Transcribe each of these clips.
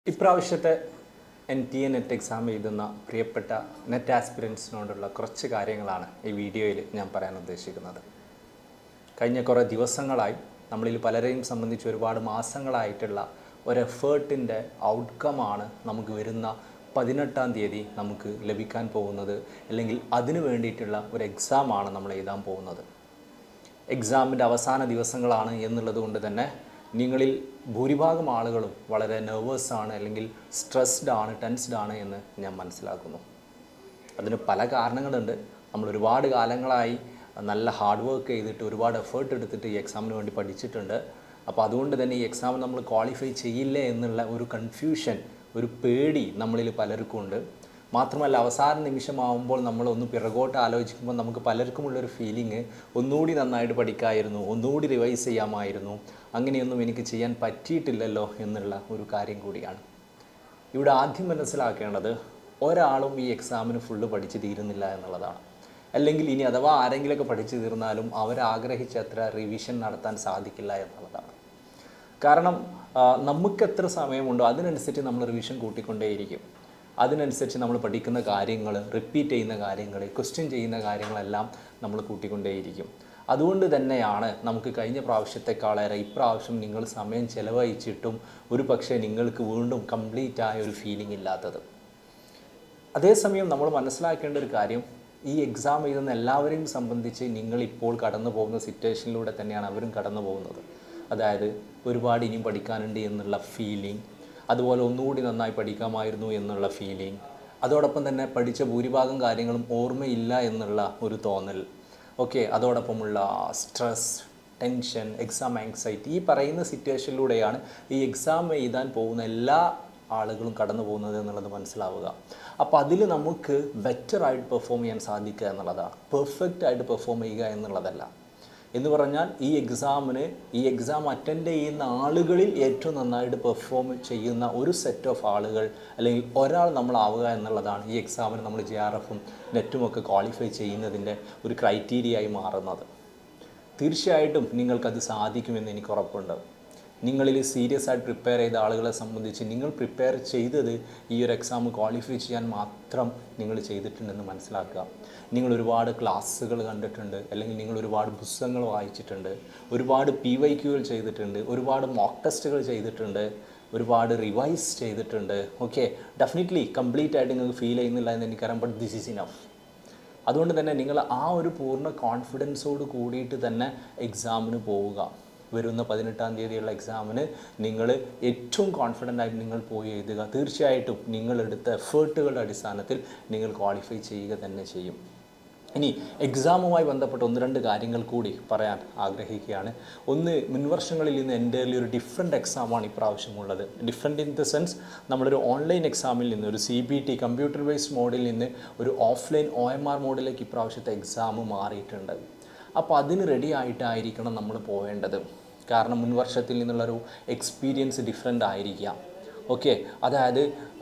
ഇപ്രാവശ്യത്തെ NTA net exam എഴുതുന്ന പ്രിയപ്പെട്ട നെറ്റ് ആസ്പിരൻസിനോടുള്ള കുറച്ച് കാര്യങ്ങളാണ് ഈ വീഡിയോയിൽ ഞാൻ പറയാൻ ഉദ്ദേശിക്കുന്നത്. കഴിഞ്ഞ കുറേ ദിവസങ്ങളായി നമ്മളിൽ പലരെയും സംബന്ധിച്ച് ഒരുപാട് മാസങ്ങളായിട്ടുള്ള ഒരു എഫേർട്ടിൻ്റെ ഔട്ട്കമാണ് നമുക്ക് വരുന്ന 18-ാം തീയതി നമുക്ക് ലഭിക്കാൻ പോകുന്നത്. അല്ലെങ്കിൽ അതിനു വേണ്ടിയിട്ടുള്ള ഒരു എക്സാമാണ് നമ്മൾ എഴുതാൻ പോകുന്നത്. എക്സാമിൻ്റെ അവസാന ദിവസങ്ങളാണ് എന്നുള്ളത് കൊണ്ട് തന്നെ നിങ്ങളിൽ ഭൂരിഭാഗം ആളുകളും വളരെ നെർവസാണ്, അല്ലെങ്കിൽ സ്ട്രെസ്ഡ് ആണ്, ടെൻസ്ഡ് ആണ് എന്ന് ഞാൻ മനസ്സിലാക്കുന്നു. അതിന് പല കാരണങ്ങളുണ്ട്. നമ്മൾ ഒരുപാട് കാലങ്ങളായി നല്ല ഹാർഡ് വർക്ക് ചെയ്തിട്ട് ഒരുപാട് എഫേർട്ട് എടുത്തിട്ട് ഈ എക്സാമിന് വേണ്ടി പഠിച്ചിട്ടുണ്ട്. അപ്പോൾ അതുകൊണ്ട് തന്നെ ഈ എക്സാം നമ്മൾ ക്വാളിഫൈ ചെയ്യില്ലേ എന്നുള്ള ഒരു കൺഫ്യൂഷൻ, ഒരു പേടി നമ്മളിൽ പലർക്കും ഉണ്ട്. മാത്രമല്ല അവസാന നിമിഷമാകുമ്പോൾ നമ്മളൊന്ന് പിറകോട്ട് ആലോചിക്കുമ്പോൾ നമുക്ക് പലർക്കുമുള്ളൊരു ഫീലിംഗ്, ഒന്നുകൂടി നന്നായിട്ട് പഠിക്കാമായിരുന്നു, ഒന്നുകൂടി റിവൈസ് ചെയ്യാമായിരുന്നു, അങ്ങനെയൊന്നും എനിക്ക് ചെയ്യാൻ പറ്റിയിട്ടില്ലല്ലോ എന്നുള്ള ഒരു കാര്യം കൂടിയാണ്. ഇവിടെ ആദ്യം മനസ്സിലാക്കേണ്ടത്, ഒരാളും ഈ എക്സാമിന് ഫുള്ള് പഠിച്ച് തീരുന്നില്ല എന്നുള്ളതാണ്. അല്ലെങ്കിൽ ഇനി അഥവാ ആരെങ്കിലുമൊക്കെ പഠിച്ചു തീർന്നാലും അവരാഗ്രഹിച്ചത്ര റിവിഷൻ നടത്താൻ സാധിക്കില്ല എന്നുള്ളതാണ്. കാരണം നമുക്ക് എത്ര സമയമുണ്ടോ അതിനനുസരിച്ച് നമ്മൾ റിവിഷൻ കൂട്ടിക്കൊണ്ടേയിരിക്കും. അതിനനുസരിച്ച് നമ്മൾ പഠിക്കുന്ന കാര്യങ്ങൾ, റിപ്പീറ്റ് ചെയ്യുന്ന കാര്യങ്ങൾ, ക്വസ്റ്റ്യൻ ചെയ്യുന്ന കാര്യങ്ങളെല്ലാം നമ്മൾ കൂട്ടിക്കൊണ്ടേയിരിക്കും. അതുകൊണ്ട് തന്നെയാണ് നമുക്ക് കഴിഞ്ഞ പ്രാവശ്യത്തെക്കാളേറെ ഇപ്രാവശ്യം നിങ്ങൾ സമയം ചിലവഴിച്ചിട്ടും ഒരു പക്ഷേ നിങ്ങൾക്ക് വീണ്ടും കംപ്ലീറ്റ് ആയ ഒരു ഫീലിംഗ് ഇല്ലാത്തത്. അതേസമയം നമ്മൾ മനസ്സിലാക്കേണ്ട ഒരു കാര്യം, ഈ എക്സാം എഴുതുന്ന എല്ലാവരെയും സംബന്ധിച്ച് നിങ്ങളിപ്പോൾ കടന്നു പോകുന്ന സിറ്റുവേഷനിലൂടെ തന്നെയാണ് അവരും കടന്നു പോകുന്നത്. അതായത് ഒരുപാട് ഇനിയും പഠിക്കാനുണ്ട് എന്നുള്ള ഫീലിംഗ്, അതുപോലെ ഒന്നുകൂടി നന്നായി പഠിക്കാമായിരുന്നു എന്നുള്ള ഫീലിംഗ്, അതോടൊപ്പം തന്നെ പഠിച്ച ഭൂരിഭാഗം കാര്യങ്ങളും ഓർമ്മയില്ല എന്നുള്ള ഒരു തോന്നൽ, ഓക്കെ, അതോടൊപ്പമുള്ള സ്ട്രെസ്, ടെൻഷൻ, എക്സാം ആങ്സൈറ്റി, ഈ പറയുന്ന സിറ്റുവേഷനിലൂടെയാണ് ഈ എക്സാം എഴുതാൻ പോകുന്ന എല്ലാ ആളുകളും കടന്നു പോകുന്നത് എന്നുള്ളത് മനസ്സിലാവുക. അപ്പോൾ അതിൽ നമുക്ക് ബെറ്ററായിട്ട് പെർഫോം ചെയ്യാൻ സാധിക്കുക എന്നുള്ളതാണ്, പെർഫെക്റ്റ് ആയിട്ട് പെർഫോം ചെയ്യുക എന്നുള്ളതല്ല. എന്ന് പറഞ്ഞാൽ ഈ എക്സാം അറ്റൻഡ് ചെയ്യുന്ന ആളുകളിൽ ഏറ്റവും നന്നായിട്ട് പെർഫോം ചെയ്യുന്ന ഒരു സെറ്റ് ഓഫ് ആളുകൾ, അല്ലെങ്കിൽ ഒരാൾ നമ്മളാവുക എന്നുള്ളതാണ് ഈ എക്സാമിന് നമ്മൾ JRFും നെറ്റുമൊക്കെ ക്വാളിഫൈ ചെയ്യുന്നതിൻ്റെ ഒരു ക്രൈറ്റീരിയയായി മാറുന്നത്. തീർച്ചയായിട്ടും നിങ്ങൾക്കത് സാധിക്കുമെന്ന് എനിക്ക് ഉറപ്പുണ്ട്. നിങ്ങളിൽ സീരിയസ് ആയിട്ട് പ്രിപ്പയർ ചെയ്ത ആളുകളെ സംബന്ധിച്ച് നിങ്ങൾ പ്രിപ്പയർ ചെയ്തത് ഈ ഒരു എക്സാം ക്വാളിഫൈ ചെയ്യാൻ മാത്രം നിങ്ങൾ ചെയ്തിട്ടുണ്ടെന്ന് മനസ്സിലാക്കുക. നിങ്ങൾ ഒരുപാട് ക്ലാസ്സുകൾ കണ്ടിട്ടുണ്ട്, അല്ലെങ്കിൽ നിങ്ങൾ ഒരുപാട് പുസ്തകങ്ങൾ വായിച്ചിട്ടുണ്ട്, ഒരുപാട് PYQകൾ ചെയ്തിട്ടുണ്ട്, ഒരുപാട് മോക്ക് ടെസ്റ്റുകൾ ചെയ്തിട്ടുണ്ട്, ഒരുപാട് റിവൈസ് ചെയ്തിട്ടുണ്ട്. ഓക്കെ, ഡെഫിനറ്റ്ലി കംപ്ലീറ്റ് ആയിട്ട് നിങ്ങൾക്ക് ഫീൽ ചെയ്യുന്നില്ല എന്ന് എനിക്കറിയാം, ബട്ട് ദിസ് ഈസ് ഇനഫ്. അതുകൊണ്ട് തന്നെ നിങ്ങൾ ആ ഒരു പൂർണ്ണ കോൺഫിഡൻസോട് കൂടിയിട്ട് തന്നെ എക്സാമിന് പോവുക. വരുന്ന 18-ാം തീയതിയുള്ള എക്സാമിന് നിങ്ങൾ ഏറ്റവും കോൺഫിഡൻ്റ് ആയിട്ട് നിങ്ങൾ പോയി എഴുതുക. തീർച്ചയായിട്ടും നിങ്ങളെടുത്ത എഫേർട്ടുകളുടെ അടിസ്ഥാനത്തിൽ നിങ്ങൾ ക്വാളിഫൈ ചെയ്യുക തന്നെ ചെയ്യും. ഇനി എക്സാമുമായി ബന്ധപ്പെട്ട 1-2 കാര്യങ്ങൾ കൂടി പറയാൻ ആഗ്രഹിക്കുകയാണ്. ഒന്ന്, മുൻവർഷങ്ങളിൽ നിന്ന് എൻ്റെർലി ഒരു ഡിഫറെൻറ്റ് എക്സാമാണ് ഇപ്രാവശ്യമുള്ളത്. ഡിഫറെൻറ്റ് ഇൻ ദ സെൻസ്, നമ്മളൊരു ഓൺലൈൻ എക്സാമിൽ നിന്ന്, ഒരു CBT കമ്പ്യൂട്ടർ ബേസ്ഡ് മോഡിൽ നിന്ന് ഒരു ഓഫ്ലൈൻ OMR മോഡിലേക്ക് ഇപ്രാവശ്യത്തെ എക്സാം മാറിയിട്ടുണ്ട്. അപ്പോൾ അതിന് റെഡി ആയിട്ടായിരിക്കണം നമ്മൾ പോവേണ്ടത്. കാരണം മുൻവർഷത്തിൽ നിന്നുള്ളൊരു എക്സ്പീരിയൻസ് ഡിഫറെൻ്റ് ആയിരിക്കാം. ഓക്കെ, അതായത്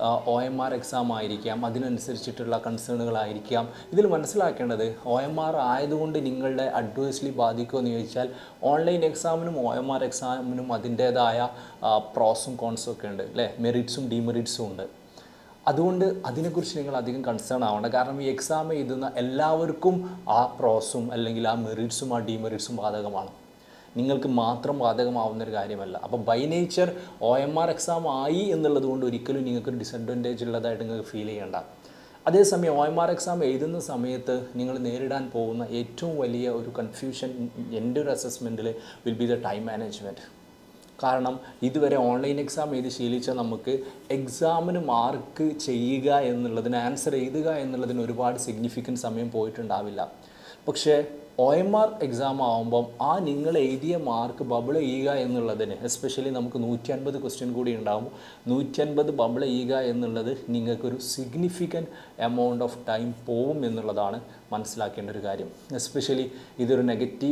OMR എക്സാം ആയിരിക്കാം, അതിനനുസരിച്ചിട്ടുള്ള കൺസേണുകളായിരിക്കാം. ഇതിൽ മനസ്സിലാക്കേണ്ടത്, OMR ആയതുകൊണ്ട് നിങ്ങളുടെ അഡ്വേഴ്സ്ലി ബാധിക്കുമോ എന്ന് ചോദിച്ചാൽ, ഓൺലൈൻ എക്സാമിനും OMR എക്സാമിനും അതിൻ്റേതായ പ്രോസും കോൺസും ഒക്കെ ഉണ്ട്, അല്ലേ, മെറിറ്റ്സും ഡിമെറിറ്റ്സും ഉണ്ട്. അതുകൊണ്ട് അതിനെക്കുറിച്ച് നിങ്ങൾ അധികം കൺസേൺ ആവേണ്ട. കാരണം ഈ എക്സാം എഴുതുന്ന എല്ലാവർക്കും ആ പ്രോസും അല്ലെങ്കിൽ ആ മെറിറ്റ്സും ആ ഡിമെറിറ്റ്സും ബാധകമാണ്. നിങ്ങൾക്ക് മാത്രം ബാധകമാവുന്നൊരു കാര്യമല്ല. അപ്പോൾ ബൈ നേച്ചർ OMR എക്സാം ആയി എന്നുള്ളത് കൊണ്ട് ഒരിക്കലും നിങ്ങൾക്കൊരു ഡിസഡ്വാൻറ്റേജ് ഉള്ളതായിട്ട് നിങ്ങൾക്ക് ഫീൽ ചെയ്യേണ്ട. അതേസമയം OMR എക്സാം എഴുതുന്ന സമയത്ത് നിങ്ങൾ നേരിടാൻ പോകുന്ന ഏറ്റവും വലിയ ഒരു കൺഫ്യൂഷൻ എൻ്റെ ഒരു അസസ്മെൻറ്റിൽ will be the time management. കാരണം ഇതുവരെ ഓൺലൈൻ എക്സാം എഴുതി ശീലിച്ച നമുക്ക് എക്സാമിന് മാർക്ക് ചെയ്യുക എന്നുള്ളതിന്, ആൻസർ എഴുതുക എന്നുള്ളതിന് ഒരുപാട് സിഗ്നിഫിക്കൻറ്റ് സമയം പോയിട്ടുണ്ടാവില്ല. പക്ഷേ OMR എക്സാം ആകുമ്പം ആ നിങ്ങൾ എഴുതിയ മാർക്ക് ബബിൾ ചെയ്യുക എന്നുള്ളതിന്, എസ്പെഷ്യലി നമുക്ക് 150 ക്വസ്റ്റ്യൻ കൂടി ഉണ്ടാകുമ്പോൾ 150 ബബിൾ ചെയ്യുക എന്നുള്ളത് നിങ്ങൾക്കൊരു സിഗ്നിഫിക്കൻറ്റ് എമൗണ്ട് ഓഫ് ടൈം പോവും എന്നുള്ളതാണ് മനസ്സിലാക്കേണ്ട ഒരു കാര്യം. എസ്പെഷ്യലി ഇതൊരു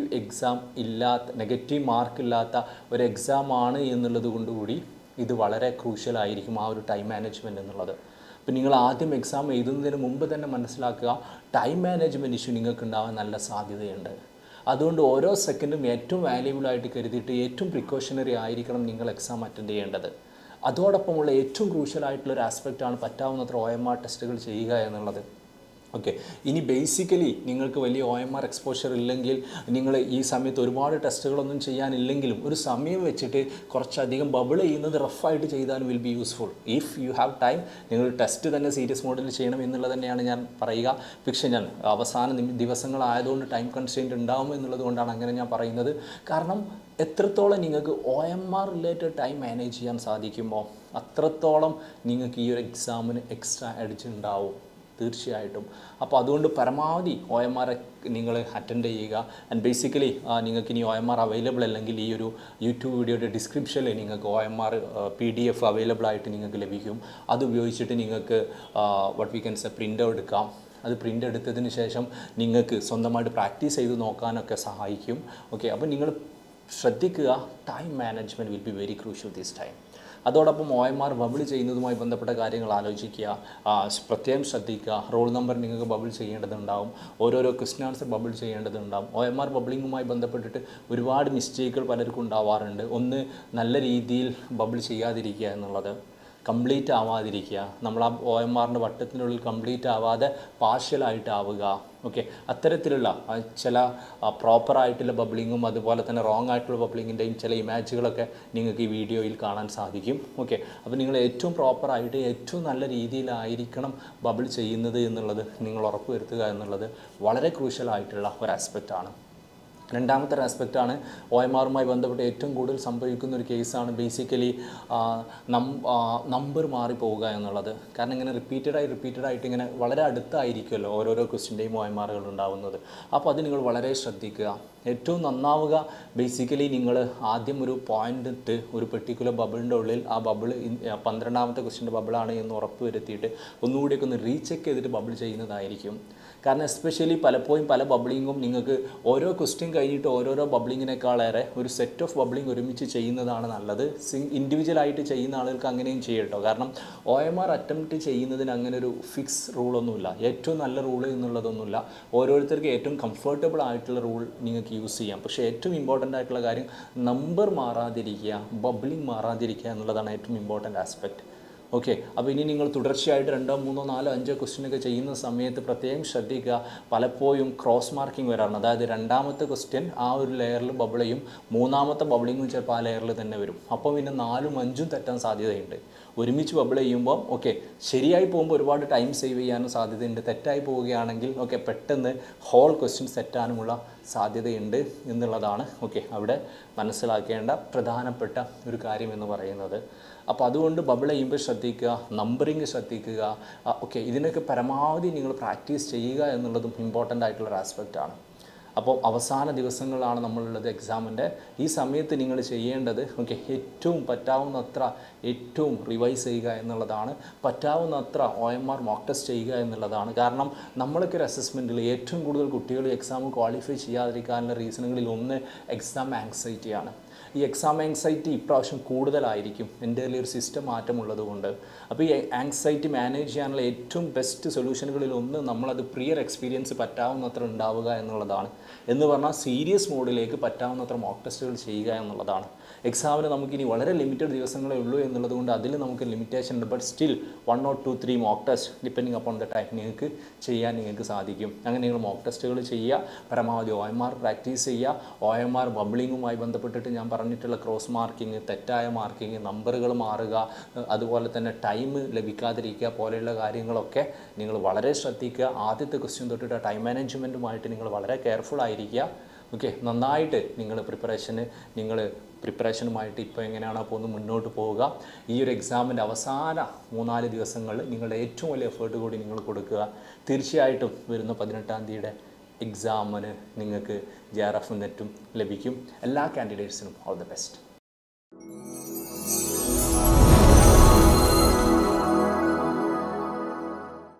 നെഗറ്റീവ് മാർക്ക് ഇല്ലാത്ത ഒരു എക്സാം ആണ് എന്നുള്ളത് കൊണ്ടുകൂടി ഇത് വളരെ ക്രൂഷ്യലായിരിക്കും, ആ ഒരു ടൈം മാനേജ്മെൻറ്റ് എന്നുള്ളത്. അപ്പോൾ നിങ്ങൾ ആദ്യം എക്സാം എഴുതുന്നതിന് മുമ്പ് തന്നെ മനസ്സിലാക്കുക, ടൈം മാനേജ്മെൻറ്റ് ഇഷ്യൂ നിങ്ങൾക്ക് ഉണ്ടാവാൻ നല്ല സാധ്യതയുണ്ട്. അതുകൊണ്ട് ഓരോ സെക്കൻഡും ഏറ്റവും വാല്യുബിളായിട്ട് കരുതിയിട്ട് ഏറ്റവും പ്രിക്കോഷണറി ആയിരിക്കണം നിങ്ങൾ എക്സാം അറ്റൻഡ് ചെയ്യേണ്ടത്. അതോടൊപ്പമുള്ള ഏറ്റവും ക്രൂഷ്യലായിട്ടുള്ളൊരു ആസ്പെക്റ്റാണ് പറ്റാവുന്നത്ര OMR ടെസ്റ്റുകൾ ചെയ്യുക എന്നുള്ളത്. ഓക്കെ, ഇനി ബേസിക്കലി നിങ്ങൾക്ക് വലിയ OMR എക്സ്പോഷർ ഇല്ലെങ്കിൽ, നിങ്ങൾ ഈ സമയത്ത് ഒരുപാട് ടെസ്റ്റുകളൊന്നും ചെയ്യാനില്ലെങ്കിലും ഒരു സമയം വെച്ചിട്ട് കുറച്ചധികം ബബിൾ ചെയ്യുന്നത് റഫായിട്ട് ചെയ്താൽ will be useful. If you have time, നിങ്ങൾ ടെസ്റ്റ് തന്നെ സീരിയസ് മോഡിൽ ചെയ്യണം എന്നുള്ളത് തന്നെയാണ് ഞാൻ പറയുക. പക്ഷേ ഞാൻ അവസാന ദിവസങ്ങളായതുകൊണ്ട് ടൈം കൺസ്ട്രെയിൻറ്റ് ഉണ്ടാവും എന്നുള്ളത് കൊണ്ടാണ് അങ്ങനെ ഞാൻ പറയുന്നത്. കാരണം എത്രത്തോളം നിങ്ങൾക്ക് OMR റിലേറ്റഡ് ടൈം മാനേജ് ചെയ്യാൻ സാധിക്കുമോ അത്രത്തോളം നിങ്ങൾക്ക് ഈ ഒരു എക്സാമിന് എക്സ്ട്രാ അടിച്ചുണ്ടാവും തീർച്ചയായിട്ടും. അപ്പോൾ അതുകൊണ്ട് പരമാവധി OMR നിങ്ങൾ അറ്റൻഡ് ചെയ്യുക. ആൻഡ് ബേസിക്കലി നിങ്ങൾക്ക് ഇനി OMR അവൈലബിൾ അല്ലെങ്കിൽ ഈ ഒരു യൂട്യൂബ് വീഡിയോയുടെ ഡിസ്ക്രിപ്ഷനിൽ നിങ്ങൾക്ക് OMR PDF അവൈലബിൾ ആയിട്ട് നിങ്ങൾക്ക് ലഭിക്കും. അത് ഉപയോഗിച്ചിട്ട് നിങ്ങൾക്ക് what we can say print എടുക്കാം. അത് പ്രിൻ്റ് എടുത്തതിന് ശേഷം നിങ്ങൾക്ക് സ്വന്തമായിട്ട് പ്രാക്ടീസ് ചെയ്ത് നോക്കാനൊക്കെ സഹായിക്കും. ഓക്കെ, അപ്പോൾ നിങ്ങൾ ശ്രദ്ധിക്കുക, time management will be very crucial this time. അതോടൊപ്പം OMR ബബിൾ ചെയ്യുന്നതുമായി ബന്ധപ്പെട്ട കാര്യങ്ങൾ ആലോചിക്കുക, പ്രത്യേകം ശ്രദ്ധിക്കുക. റോൾ നമ്പർ നിങ്ങൾക്ക് ബബിൾ ചെയ്യേണ്ടതുണ്ടാവും, ഓരോരോ ക്വസ്റ്റ്യൻ ആൻസർ ബബിൾ ചെയ്യേണ്ടതുണ്ടാവും. OMR ബബിളിങ്ങുമായി ബന്ധപ്പെട്ടിട്ട് ഒരുപാട് മിസ്റ്റേക്കുകൾ പലർക്കും ഉണ്ടാവാറുണ്ട്. ഒന്ന്, നല്ല രീതിയിൽ ബബിൾ ചെയ്യാതിരിക്കുക എന്നുള്ളത്, കംപ്ലീറ്റ് ആവാതിരിക്കുക. നമ്മൾ ആ OMRൻ്റെ വട്ടത്തിനുള്ളിൽ കംപ്ലീറ്റ് ആവാതെ പാർഷ്യലായിട്ടാവുക. ഓക്കെ, അത്തരത്തിലുള്ള ചില പ്രോപ്പറായിട്ടുള്ള ബബിളിങ്ങും അതുപോലെ തന്നെ റോങ് ആയിട്ടുള്ള ബബിളിങ്ങിൻ്റെയും ചില ഇമേജുകളൊക്കെ നിങ്ങൾക്ക് ഈ വീഡിയോയിൽ കാണാൻ സാധിക്കും. ഓക്കെ, അപ്പോൾ നിങ്ങൾ ഏറ്റവും പ്രോപ്പറായിട്ട് ഏറ്റവും നല്ല രീതിയിലായിരിക്കണം ബബിൾ ചെയ്യുന്നത് എന്നുള്ളത് നിങ്ങൾ ഉറപ്പുവരുത്തുക എന്നുള്ളത് വളരെ ക്രൂഷ്യലായിട്ടുള്ള ഒരു ആസ്പെക്റ്റാണ്. രണ്ടാമത്തെ ഒരു ആസ്പെക്റ്റാണ് OMRുമായി ബന്ധപ്പെട്ട് ഏറ്റവും കൂടുതൽ സംഭവിക്കുന്ന ഒരു കേസാണ് ബേസിക്കലി നമ്പർ മാറിപ്പോവുക എന്നുള്ളത്. കാരണം ഇങ്ങനെ റിപ്പീറ്റഡായിട്ട് ഇങ്ങനെ വളരെ അടുത്തായിരിക്കുമല്ലോ ഓരോരോ ക്വസ്റ്റ്യൻ്റെയും OMRകൾ ഉണ്ടാവുന്നത്. അപ്പോൾ അത് നിങ്ങൾ വളരെ ശ്രദ്ധിക്കുക. ഏറ്റവും നന്നാവുക ബേസിക്കലി നിങ്ങൾ ആദ്യം ഒരു പോയിൻ്റ് ഇട്ട് ഒരു പെർട്ടിക്കുലർ ബബിളിൻ്റെ ഉള്ളിൽ ആ ബബിൾ 12ാമത്തെ ക്വസ്റ്റ്യൻ്റെ ബബിളാണ് എന്ന് ഉറപ്പ് വരുത്തിയിട്ട് ഒന്നുകൂടിയൊക്കെ ഒന്ന് റീചെക്ക് ചെയ്തിട്ട് ബബിൾ ചെയ്യുന്നതായിരിക്കും. കാരണം എസ്പെഷ്യലി പലപ്പോഴും പല ബബിളിങ്ങും നിങ്ങൾക്ക് ഓരോ ക്വസ്റ്റ്യൻ കഴിഞ്ഞിട്ട് ഓരോരോ ബബിളിങ്ങിനേക്കാളേറെ ഒരു സെറ്റ് ഓഫ് ബബിളിങ് ഒരുമിച്ച് ചെയ്യുന്നതാണ് നല്ലത്. ഇൻഡിവിജ്വലായിട്ട് ചെയ്യുന്ന ആളുകൾക്ക് അങ്ങനെയും ചെയ്യട്ടോ. കാരണം OMR അറ്റംപ്റ്റ് ചെയ്യുന്നതിന് അങ്ങനെ ഒരു ഫിക്സ് റൂളൊന്നുമില്ല, ഏറ്റവും നല്ല റൂള് എന്നുള്ളതൊന്നുമില്ല. ഓരോരുത്തർക്ക് ഏറ്റവും കംഫർട്ടബിൾ ആയിട്ടുള്ള റൂൾ നിങ്ങൾക്ക് യൂസ് ചെയ്യാം. പക്ഷേ ഏറ്റവും ഇമ്പോർട്ടൻ്റ് ആയിട്ടുള്ള കാര്യം നമ്പർ മാറാതിരിക്കുക, ബബിളിങ് മാറാതിരിക്കുക എന്നുള്ളതാണ് ഏറ്റവും ഇമ്പോർട്ടൻ്റ് ആസ്പെക്റ്റ്. ഓക്കെ, അപ്പോൾ ഇനി നിങ്ങൾ തുടർച്ചയായിട്ട് 2, 3, 4, 5 ക്വസ്റ്റ്യനൊക്കെ ചെയ്യുന്ന സമയത്ത് പ്രത്യേകം ശ്രദ്ധിക്കുക. പലപ്പോഴും ക്രോസ് മാർക്കിംഗ് വരാറുണ്ട്. അതായത് 2ാമത്തെ ക്വസ്റ്റ്യൻ ആ ഒരു ലെയറിൽ ബബിൾ ചെയ്യും, 3ാമത്തെ ബബിളിങ്ങും ചിലപ്പോൾ ആ ലെയറിൽ തന്നെ വരും. അപ്പോൾ പിന്നെ 4ഉം 5ഉം തെറ്റാൻ സാധ്യതയുണ്ട്. ഒരുമിച്ച് ബബിൾ ചെയ്യുമ്പോൾ ഓക്കെ ശരിയായി പോകുമ്പോൾ ഒരുപാട് ടൈം സേവ് ചെയ്യാനും സാധ്യതയുണ്ട്. തെറ്റായി പോവുകയാണെങ്കിൽ ഓക്കെ പെട്ടെന്ന് ഹോൾ ക്വസ്റ്റ്യൻ തെറ്റാനുമുള്ള സാധ്യതയുണ്ട് എന്നുള്ളതാണ് ഓക്കെ അവിടെ മനസ്സിലാക്കേണ്ട പ്രധാനപ്പെട്ട ഒരു കാര്യം എന്ന് പറയുന്നത്. അപ്പോൾ അതുകൊണ്ട് ബബിൾ ചെയ്യുമ്പോൾ ശ്രദ്ധിക്കുക, നമ്പറിങ് ശ്രദ്ധിക്കുക. ഓക്കെ, ഇതിനൊക്കെ പരമാവധി നിങ്ങൾ പ്രാക്ടീസ് ചെയ്യുക എന്നുള്ളതും ഇമ്പോർട്ടൻ്റ് ആയിട്ടുള്ളൊരു ആസ്പെക്റ്റാണ്. അപ്പോൾ അവസാന ദിവസങ്ങളാണ് നമ്മളുള്ളത് എക്സാമിൻ്റെ. ഈ സമയത്ത് നിങ്ങൾ ചെയ്യേണ്ടത് ഓക്കെ ഏറ്റവും പറ്റാവുന്നത്ര ഏറ്റവും റിവൈസ് ചെയ്യുക എന്നുള്ളതാണ്. പറ്റാവുന്നത്ര OMR മോക്ക് ടെസ്റ്റ് ചെയ്യുക എന്നുള്ളതാണ്. കാരണം നമ്മളൊക്കെ ഒരു അസസ്മെൻറ്റിൽ ഏറ്റവും കൂടുതൽ കുട്ടികൾ എക്സാം ക്വാളിഫൈ ചെയ്യാതിരിക്കാനുള്ള റീസണുകളിൽ ഒന്ന് എക്സാം ആങ്സൈറ്റിയാണ്. ഈ എക്സാം ആങ്സൈറ്റി ഇപ്രാവശ്യം കൂടുതലായിരിക്കും എൻ്റെ ഒരു സിസ്റ്റം മാറ്റമുള്ളത് കൊണ്ട്. അപ്പോൾ ഈ ആങ്സൈറ്റി മാനേജ് ചെയ്യാനുള്ള ഏറ്റവും ബെസ്റ്റ് സൊല്യൂഷനുകളിൽ ഒന്ന് നമ്മളത് പ്രിയർ എക്സ്പീരിയൻസ് പറ്റാവുന്നത്ര ഉണ്ടാവുക എന്നുള്ളതാണ്. എന്ന് പറഞ്ഞാൽ സീരിയസ് മോഡിലേക്ക് പറ്റാവുന്നത്ര മോക്ക് ടെസ്റ്റുകൾ ചെയ്യുക എന്നുള്ളതാണ്. എക്സാമിന് നമുക്കിനി വളരെ ലിമിറ്റഡ് ദിവസങ്ങളേ ഉള്ളൂ എന്നുള്ളത് കൊണ്ട് അതിൽ നമുക്ക് ലിമിറ്റേഷൻ ഉണ്ട്. But still 1 or 2, 3 mock test depending upon the time നിങ്ങൾക്ക് ചെയ്യാൻ നിങ്ങൾക്ക് സാധിക്കും. അങ്ങനെ നിങ്ങൾ മോക്ക് ടെസ്റ്റുകൾ ചെയ്യുക, പരമാവധി OMR പ്രാക്ടീസ് ചെയ്യുക. OMR ബബിളിങ്ങുമായി ബന്ധപ്പെട്ടിട്ട് ഞാൻ പറഞ്ഞിട്ടുള്ള ക്രോസ് മാർക്കിങ്, തെറ്റായ മാർക്കിങ്, നമ്പറുകൾ മാറുക, അതുപോലെ തന്നെ ടൈം ലഭിക്കാതിരിക്കുക പോലെയുള്ള കാര്യങ്ങളൊക്കെ നിങ്ങൾ വളരെ ശ്രദ്ധിക്കുക. ആദ്യത്തെ ക്വസ്റ്റ്യൻ തൊട്ടിട്ട് ടൈം മാനേജ്മെൻറ്റുമായിട്ട് നിങ്ങൾ വളരെ കെയർഫുൾ ആയിരിക്കുക. ഓക്കെ, നന്നായിട്ട് നിങ്ങൾ പ്രിപ്പറേഷനുമായിട്ട് ഇപ്പോൾ എങ്ങനെയാണോ പോകുന്നത് മുന്നോട്ട് പോവുക. ഈ ഒരു എക്സാമിൻ്റെ അവസാന 3-4 ദിവസങ്ങളിൽ നിങ്ങളുടെ ഏറ്റവും വലിയ എഫേർട്ട് കൂടി നിങ്ങൾ കൊടുക്കുക. തീർച്ചയായിട്ടും വരുന്ന 18-ാം തീയതിയുടെ എക്സാമിന് നിങ്ങൾക്ക് JRF നെറ്റും ലഭിക്കും. എല്ലാ കാൻഡിഡേറ്റ്സിനും ഓൾ ദി ബെസ്റ്റ്.